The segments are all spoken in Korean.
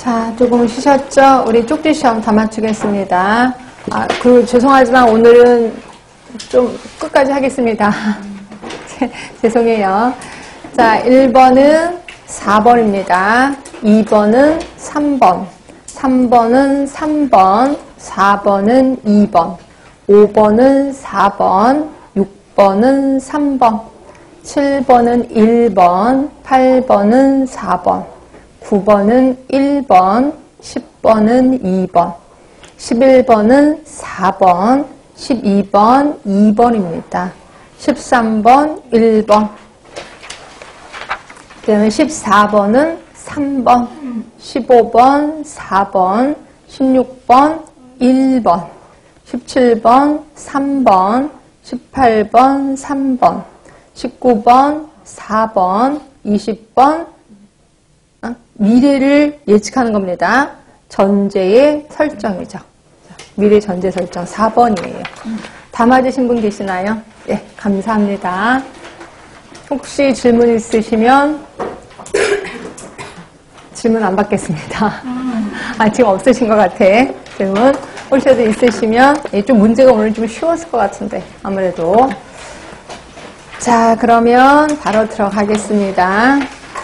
자, 조금 쉬셨죠? 우리 쪽지 시험 다 맞추겠습니다. 죄송하지만 오늘은 좀 끝까지 하겠습니다. 죄송해요. 자, 1번은 4번입니다. 2번은 3번, 3번은 3번, 4번은 2번, 5번은 4번, 6번은 3번, 7번은 1번, 8번은 4번, 9번은 1번, 10번은 2번, 11번은 4번, 12번 2번입니다. 13번 1번, 그 다음에 14번은 3번, 15번 4번, 16번 1번, 17번 3번, 18번 3번, 19번 4번, 20번 미래를 예측하는 겁니다. 전제의 설정이죠. 미래 전제 설정 4번이에요. 다 맞으신 분 계시나요? 네, 감사합니다. 혹시 질문 있으시면 질문 안 받겠습니다. 지금 없으신 것 같아. 질문 혹시 있으시면 좀 문제가 오늘 좀 쉬웠을 것 같은데 아무래도. 자, 그러면 바로 들어가겠습니다.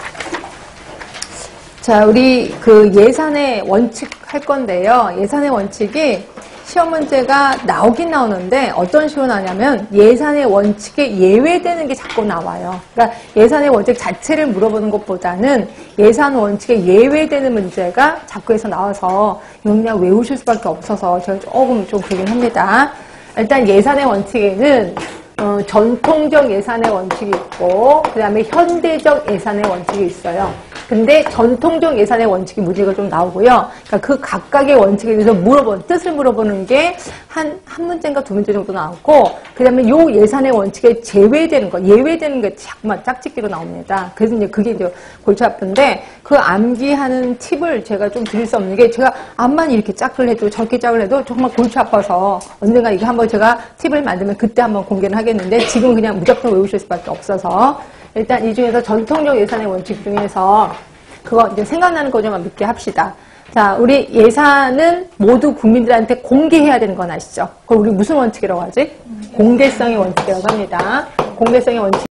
자, 우리 예산의 원칙 할 건데요. 예산의 원칙이 시험 문제가 나오긴 나오는데 어떤 식으로 나냐면 예산의 원칙에 예외되는 게 자꾸 나와요. 그러니까 예산의 원칙 자체를 물어보는 것보다는 예산 원칙에 예외되는 문제가 자꾸 해서 나와서 이건 그냥 외우실 수밖에 없어서 제가 조금 좀 그러긴 합니다. 일단 예산의 원칙에는 전통적 예산의 원칙이 있고 그 다음에 현대적 예산의 원칙이 있어요. 근데 전통적 예산의 원칙이 문제가 좀 나오고요. 그러니까 그 각각의 원칙에 대해서 뜻을 물어보는 게 한 문제인가 두 문제 정도 나오고, 그 다음에 요 예산의 원칙에 예외되는 게 자꾸만 짝짓기로 나옵니다. 그래서 이제 그게 이제 골치 아픈데, 그 암기하는 팁을 제가 좀 드릴 수 없는 게, 제가 암만 이렇게 짝을 해도 저렇게 짝을 해도 정말 골치 아파서 언젠가 이거 한번 제가 팁을 만들면 그때 한번 공개를 하겠는데, 지금 그냥 무조건 외우실 수밖에 없어서, 일단 이 중에서 전통적 예산의 원칙 중에서 그거 이제 생각나는 거 좀 믿게 합시다. 자, 우리 예산은 모두 국민들한테 공개해야 되는 건 아시죠? 그걸 우리 무슨 원칙이라고 하지? 공개성의 원칙이라고 합니다. 공개성의 원칙.